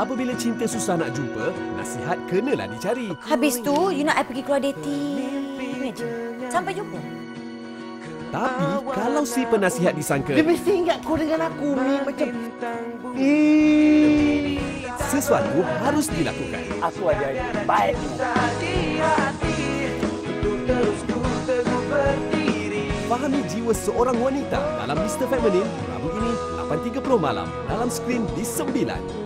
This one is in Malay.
Apabila cinta susah nak jumpa, nasihat kenalah dicari. Habis tu, you nak I pergi keluar dating. Imagine. Sampai jumpa. Tapi kalau si penasihat disangka Dia mesti ingat kau dengan aku ni macam sesuatu harus dilakukan. aku ada yang baik ni. Fahami jiwa seorang wanita dalam Mr. Feminine Rabu ini 8.30 malam dalam skrin di 9.